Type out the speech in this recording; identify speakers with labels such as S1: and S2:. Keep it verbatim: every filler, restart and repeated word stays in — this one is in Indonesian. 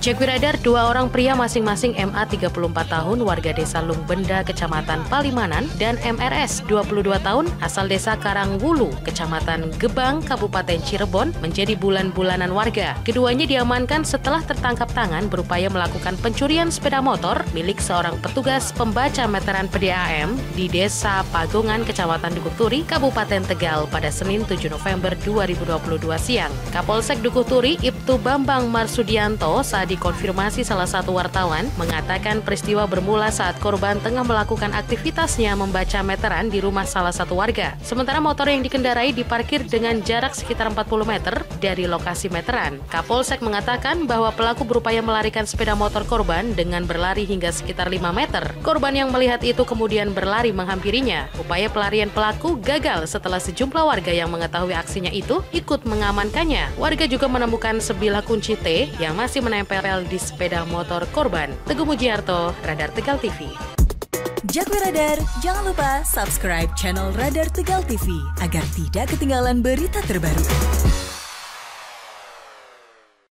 S1: Jackwiradar, dua orang pria masing-masing M A tiga puluh empat tahun warga desa Lungbenda, Kecamatan Palimanan, dan M R S dua puluh dua tahun asal desa Karangwulu, Kecamatan Gebang, Kabupaten Cirebon menjadi bulan-bulanan warga. Keduanya diamankan setelah tertangkap tangan berupaya melakukan pencurian sepeda motor milik seorang petugas pembaca meteran P D A M di Desa Pagongan, Kecamatan Dukuh Turi, Kabupaten Tegal pada Senin tujuh November dua ribu dua puluh dua siang. Kapolsek Dukuh Turi, Ibtu Bambang Marsudianto, saat dikonfirmasi salah satu wartawan, mengatakan peristiwa bermula saat korban tengah melakukan aktivitasnya membaca meteran di rumah salah satu warga. Sementara motor yang dikendarai diparkir dengan jarak sekitar empat puluh meter dari lokasi meteran. Kapolsek mengatakan bahwa pelaku berupaya melarikan sepeda motor korban dengan berlari hingga sekitar lima meter. Korban yang melihat itu kemudian berlari menghampirinya. Upaya pelarian pelaku gagal setelah sejumlah warga yang mengetahui aksinya itu ikut mengamankannya. Warga juga menemukan sebilah kunci T yang masih menempel di sepeda motor korban. Teguh Mujiarto, Radar Tegal T V.
S2: Jackwiradar, jangan lupa subscribe channel Radar Tegal T V agar tidak ketinggalan berita terbaru.